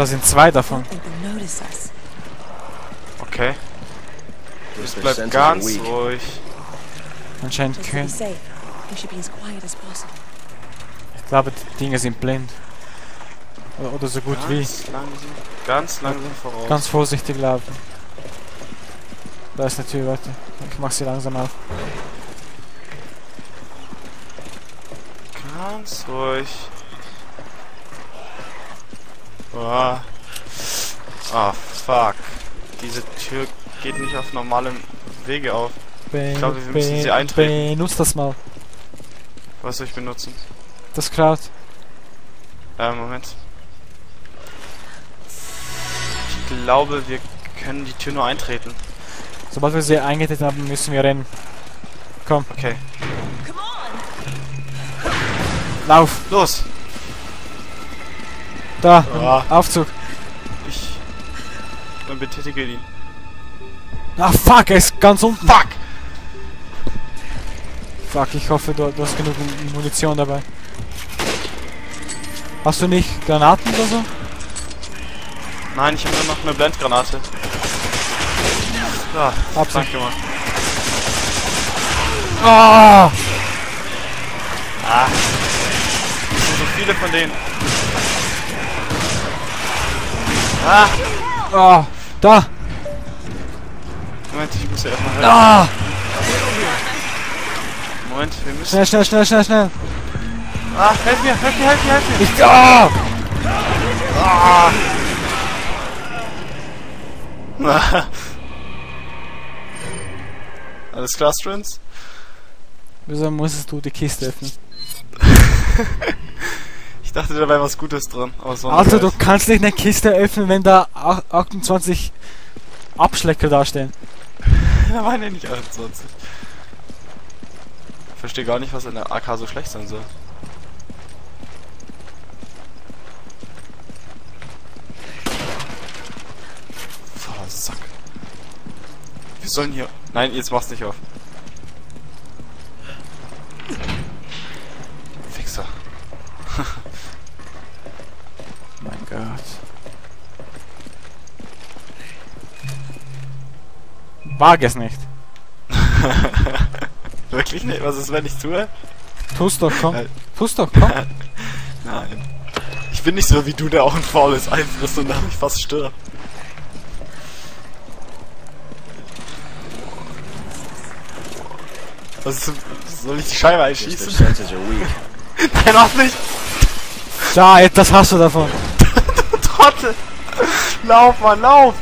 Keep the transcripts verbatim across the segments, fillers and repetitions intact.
Da sind zwei davon. Okay. Es bleibt ganz ruhig. Anscheinend können. Ich glaube, die Dinge sind blind. Oder, oder so gut Ganz wie. langsam, ganz langsam voraus. Ganz vorsichtig laufen. Da ist eine Tür, warte. Ich mach sie langsam auf. Ganz ruhig. Oh. Ah, fuck. Diese Tür geht nicht auf normalem Wege auf. Ben, Ich glaube, wir müssen ben, sie eintreten. Benutzt das mal. Was soll ich benutzen? Das Kraut. Äh, Moment. Ich glaube, wir können die Tür nur eintreten. Sobald wir sie eingetreten haben, müssen wir rennen. Komm, Okay. lauf. Los! Da, Ah. Aufzug. Ich... Dann betätige ihn. Ah, fuck, er ist ganz unten. Fuck! Fuck, ich hoffe, du, du hast genug Munition dabei. Hast du nicht Granaten oder so? Nein, ich habe nur noch eine Blendgranate. Ja, Absicht. danke mal. Ah! Ah. Es sind so viele von denen. Ah! Ah! Da! Moment, ich muss ja erstmal helfen. Ah! Moment, wir müssen... Schnell, schnell, schnell, schnell, schnell! Ah, helf mir, helf mir, helf mir, helf mir! Ich, ah! Ah. Alles klar, Strins? Wieso musstest du die Kiste öffnen? Ich dachte, da wäre was Gutes drin. Aber es war Also, nicht du kannst nicht eine Kiste öffnen, wenn da achtundzwanzig Abschlecker dastehen. Da waren ja nicht achtundzwanzig. Ich verstehe gar nicht, was in der A K so schlecht sein soll. Oh, Sack. Wir sollen hier... Nein, jetzt mach's nicht auf. Fixer. Mein Gott. Wag es nicht. Wirklich nicht? Was ist, wenn ich tue? Tust doch, komm. Nein. Tust doch, komm. Nein. Ich bin nicht so wie du, der auch ein faules Ei frisst und dadurch fast stirbt. Was ist, soll ich die Scheibe einschießen? Nein, auch nicht! Da, etwas hast du davon. Trottel! Lauf, Mann, lauf!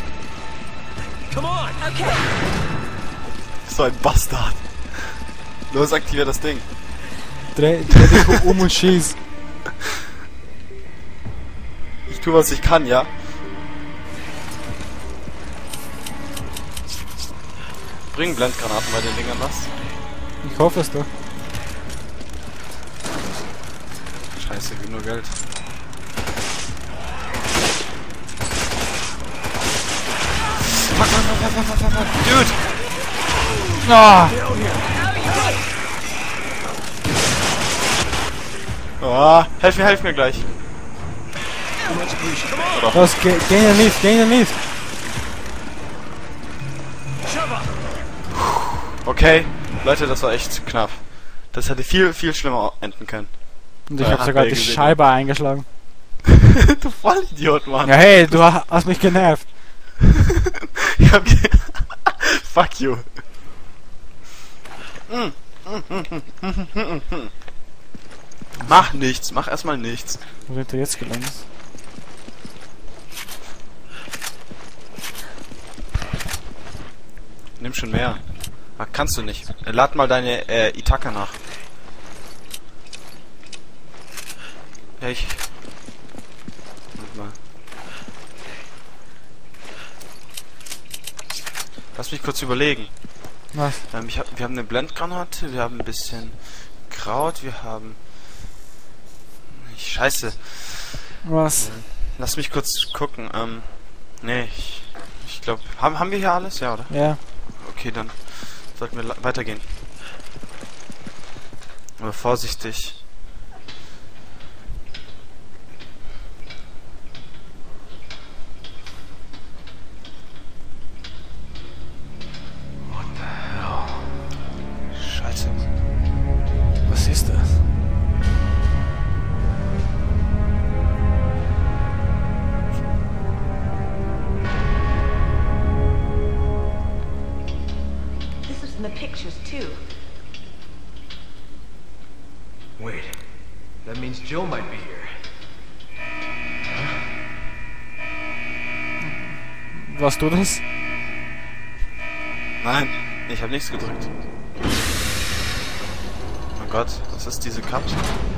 So ein Bastard. Los, aktivier das Ding. Dreh, dreh dich um und schieß. Ich tue, was ich kann, ja? Bring Blendgranaten bei den Dingern, was? Ich hoffe es doch. Scheiße, gibt nur Geld. Fuck, fuck, fuck, fuck, fuck, fuck, Dude! Ah! Oh, helf mir, helf mir gleich. Was? Geh, geh in den Lift, geh in den Lift. Okay, Leute, das war echt knapp. Das hätte viel, viel schlimmer enden können. Und ich Ja, hab hat sogar man die ja gesehen. Scheibe eingeschlagen. Du Vollidiot, Mann. Ja, hey, du ha- hast mich genervt. Ich hab ge Fuck you. Mach nichts, mach erstmal nichts. Wo sind wir jetzt gelandet? Nimm schon mehr. Ah, kannst du nicht. Lad mal deine äh, Itaka nach. Ja, ich... Warte mal. Lass mich kurz überlegen. Was? Ähm, ich hab, wir haben eine Blendgranate, wir haben ein bisschen Kraut, wir haben... Scheiße. Was? Lass mich kurz gucken. Ähm, nee, ich, ich glaube... Haben, haben wir hier alles? Ja, oder? Ja. Okay, dann sollten wir weitergehen. Aber vorsichtig. Jill might be here. Warst du das? Nein, ich habe nichts gedrückt. Oh Gott, was ist diese Kapsel?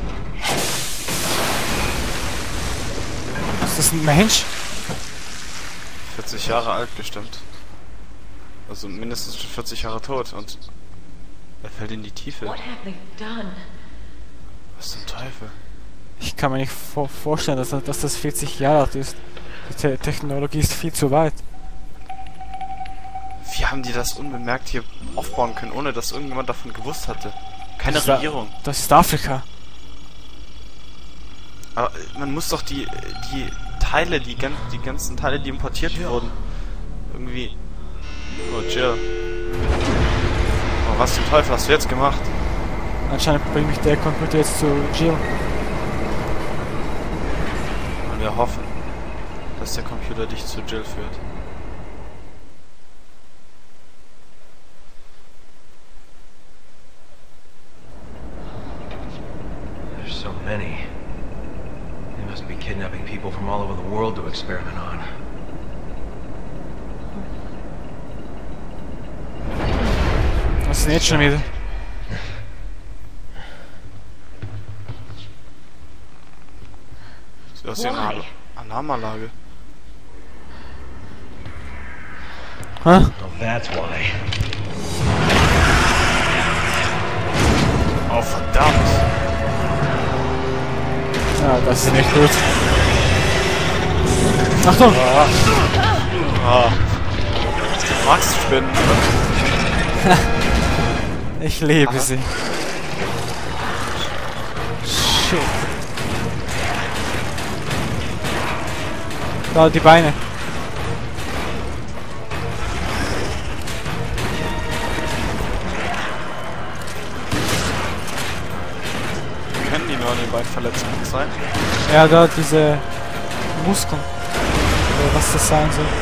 Ist das ein Mensch? vierzig Jahre alt bestimmt. Also mindestens schon vierzig Jahre tot und er fällt in die Tiefe. What have they done? Was zum Teufel? Ich kann mir nicht vor vorstellen, dass, dass das vierzig Jahre alt ist. Die Te Technologie ist viel zu weit. Wie haben die das unbemerkt hier aufbauen können, ohne dass irgendjemand davon gewusst hatte? Keine Das ist Regierung. Da, das ist Afrika. Aber man muss doch die die Teile, die, gan die ganzen Teile, die importiert Jill. wurden, irgendwie... Oh, Jill. Oh, was zum Teufel hast du jetzt gemacht? Anscheinend bringt mich der Computer jetzt zu Jill. Und wir hoffen, dass der Computer dich zu Jill führt. There's so many. They must be kidnapping people from all over the world to experiment on. Was ist denn jetzt schon wieder? Sieht aus wie eine Al- Alarmanlage. Hä? Oh, that's why. Oh, verdammt! Ja, das ist nicht gut. Achtung! Ah. Du magst Spinnen. Ich liebe Aha. sie. Shit. Da, die Beine. Können die nur an den Beinverletzungen sein? Ja, da diese Muskeln. Oder was das sein soll.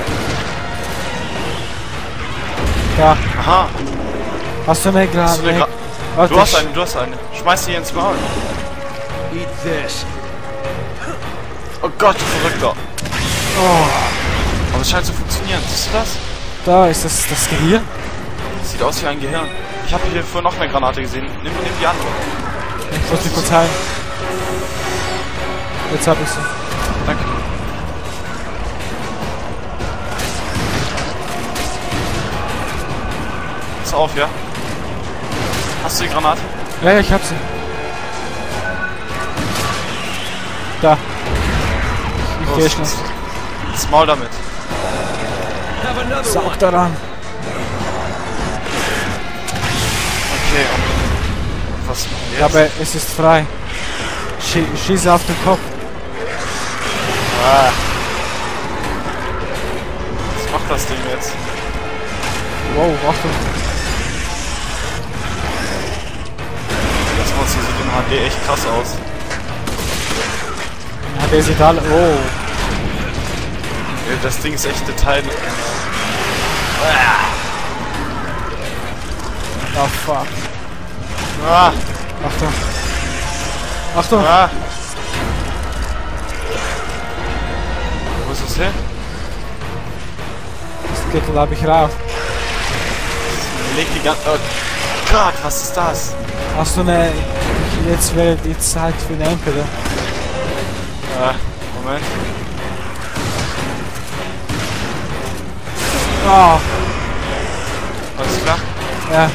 Da, Aha! hast du eine Hast Granate? du, eine Gra Warte, du hast ich- eine, du hast eine. Schmeiß sie ins Maul. Eat this. Oh Gott, du Verrückter. Oh, Aber es scheint zu funktionieren. Siehst du das? da ist das, das Gehirn. Sieht aus wie ein Gehirn. Ich habe hier vorhin noch eine Granate gesehen. Nimm, nimm die andere. Ich muss die kurz heilen. Jetzt hab ich sie. Danke. Pass auf, ja? Hast du die Granate? Ja, ja, ich hab sie. Da. Ich geh Los, schnell. ins Maul damit. Have another one. Saug daran. Okay, und was machen wir Ja, jetzt? aber es ist frei. Schie schieße auf den Kopf. Ah. Was macht das Ding jetzt? Wow, Achtung. Das Monster sieht im H D echt krass aus. Ja, der sieht alle. Oh. Ja, das Ding ist echt Detail. Oh fuck. Ah, Achtung. Achtung. ah. Wo ist es hin? Das geht, glaube ich, rauf. Leg die ganze... Oh Gott, was ist das? Hast du eine... Jetzt wäre die Zeit für eine M P, oder? Ah, Moment. Oh. Alles klar? Ja.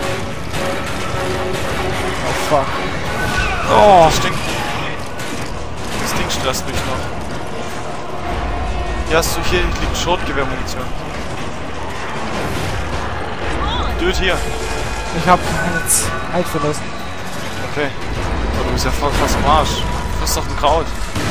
Oh fuck. Oh, das stinkt. Das Ding stresst mich noch. Hier hast du, hier liegt Schrotgewehrmunition. Dude, hier. Ich hab jetzt Halt verlassen. Okay. Oh, du bist ja voll fast am Arsch. Du frisst doch ein Kraut.